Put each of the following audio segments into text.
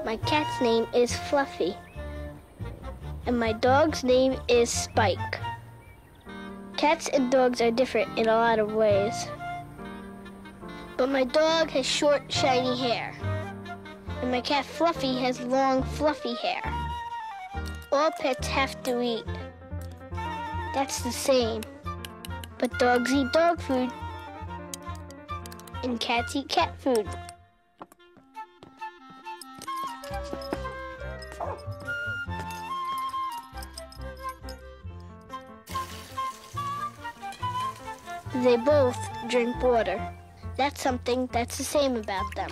My cat's name is Fluffy. And my dog's name is Spike. Cats and dogs are different in a lot of ways. But my dog has short, shiny hair. And my cat Fluffy has long, fluffy hair. All pets have to eat. That's the same. But dogs eat dog food. And cats eat cat food. They both drink water. That's something that's the same about them.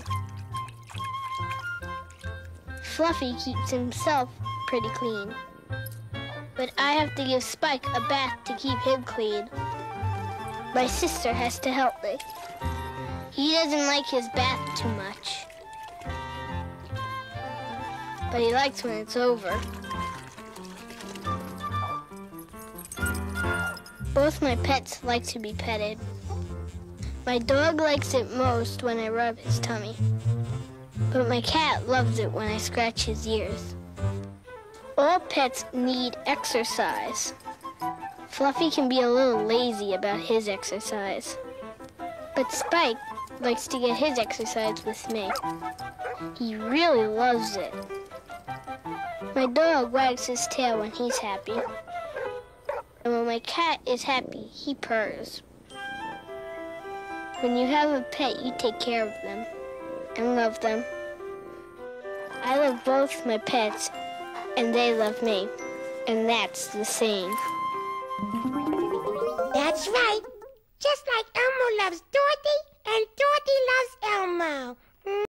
Fluffy keeps himself pretty clean. But I have to give Spike a bath to keep him clean. My sister has to help me. He doesn't like his bath too much. But he likes when it's over. Both my pets like to be petted. My dog likes it most when I rub his tummy. But my cat loves it when I scratch his ears. All pets need exercise. Fluffy can be a little lazy about his exercise. But Spike likes to get his exercise with me. He really loves it. My dog wags his tail when he's happy. And when my cat is happy, he purrs. When you have a pet, you take care of them and love them. I love both my pets, and they love me. And that's the same. That's right. Just like Elmo loves Dorothy, and Dorothy loves Elmo.